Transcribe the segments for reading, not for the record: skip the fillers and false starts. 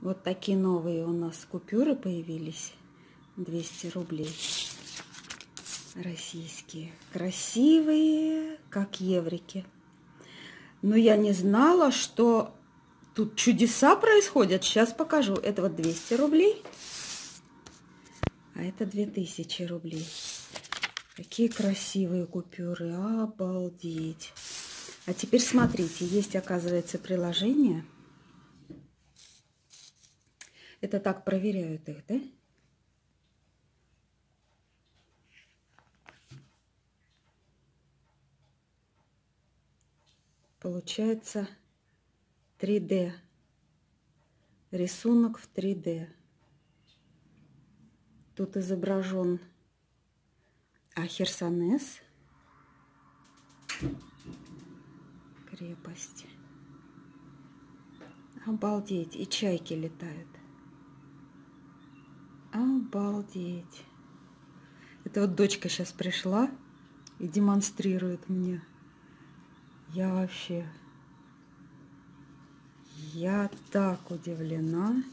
Вот такие новые у нас купюры появились. 200 рублей. Российские. Красивые, как еврики. Но я не знала, что тут чудеса происходят. Сейчас покажу. Это вот 200 рублей. А это 2000 рублей. Какие красивые купюры. Обалдеть. А теперь смотрите. Есть, оказывается, приложение. Это так проверяют их, да? Получается 3D. Рисунок в 3D. Тут изображен Херсонес. Крепость. Обалдеть. И чайки летают. Обалдеть. Это вот дочка сейчас пришла и демонстрирует мне. Я так удивлена.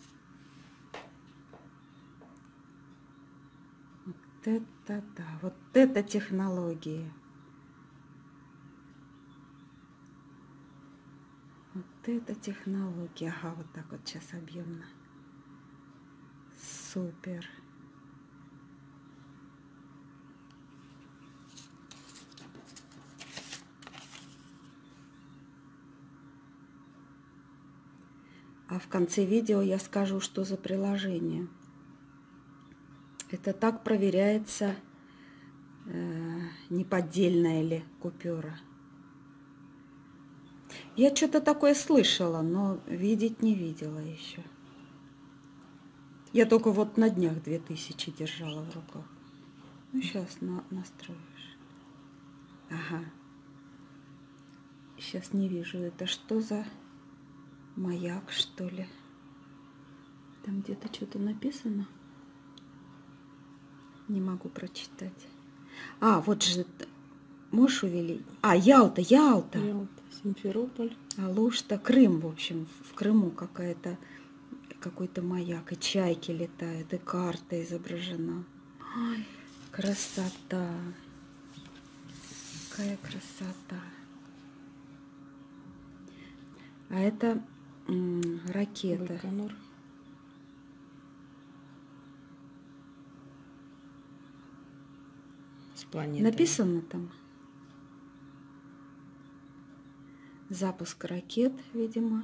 Вот это да, вот это технологии. Вот это технология. Ага, вот так вот сейчас объемно. Супер. А в конце видео я скажу, что за приложение. Это так проверяется, не поддельная ли купюра. Я что-то такое слышала, но видеть не видела еще. Я только вот на днях 2000 держала в руках. Ну, сейчас настроишь. Ага. Сейчас не вижу. Это что за маяк, что ли? Там где-то что-то написано. Не могу прочитать. Вот же. Можешь увеличить? Ялта. Ялта, Симферополь. Алушта, Крым, в общем. В Крыму какой-то маяк. И чайки летают, и карта изображена. Ой, красота. Какая красота. А это ракета. Байконур. С планетой. Написано там. Запуск ракет, видимо.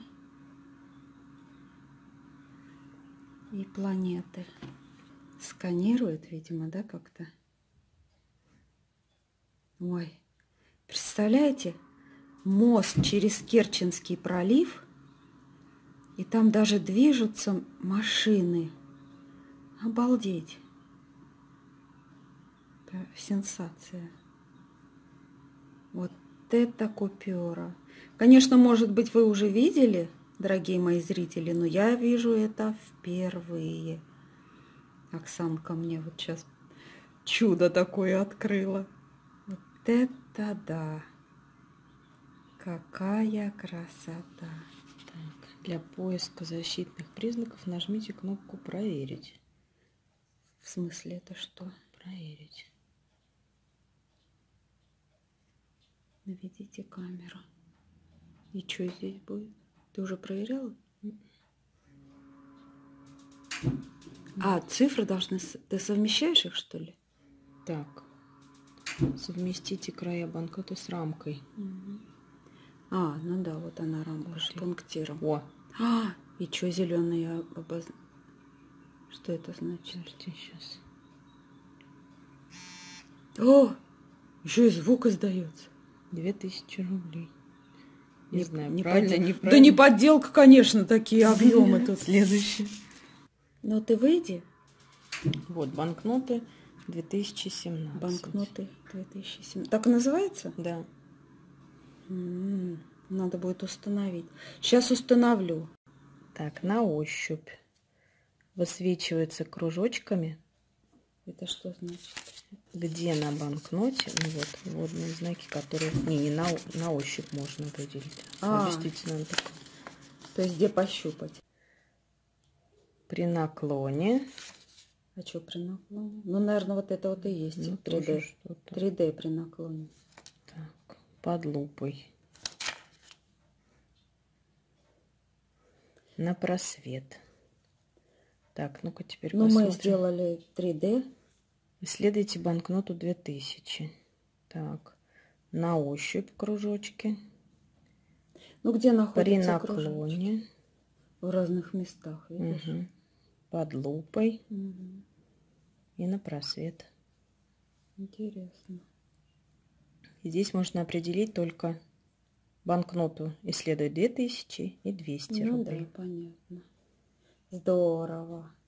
И планеты. Сканирует, видимо, да, как-то. Ой, представляете? Мост через Керченский пролив, и там даже движутся машины. Обалдеть. Это сенсация. Вот это купюра. Конечно, может быть, вы уже видели, дорогие мои зрители, но я вижу это впервые. Оксанка мне вот сейчас чудо такое открыла. Вот это да. Какая красота! Так, для поиска защитных признаков нажмите кнопку «Проверить». В смысле, это что? Проверить. Наведите камеру. И что здесь будет? Ты уже проверяла? Цифры должны... Ты совмещаешь их, что ли? Так. Совместите края банкноты с рамкой. Ну да, вот она рамка с пунктиром. О! И что зеленый Что это значит? Подожди, сейчас. Еще и звук издается. 2000 рублей. Не знаю, не правильно, неправильно. Да не подделка, конечно, такие объемы тут. Следующий. Ну ты выйди. Вот, банкноты 2017. Банкноты 2017. Так и называется? Да. Надо будет установить. Сейчас установлю. Так, на ощупь. Высвечивается кружочками. Это что значит? Где на банкноте, вот, водные знаки, которые не на ощупь можно выделить. Действительно, так. То есть где пощупать? При наклоне. А что при наклоне? Ну, наверное, вот это вот и есть Ну, 3D. тоже что-то. 3D при наклоне. Так, под лупой. На просвет. Так, ну-ка теперь Ну, посмотрим. мы сделали 3D. Исследуйте банкноту 2000. Так, на ощупь кружочки. Ну, где При находятся кружочки? наклоне. В разных местах, видишь? Угу. Под лупой. Угу. И на просвет. Интересно. И здесь можно определить только банкноту. Исследует 2000 и 200 Ну рублей. да, понятно. Здорово.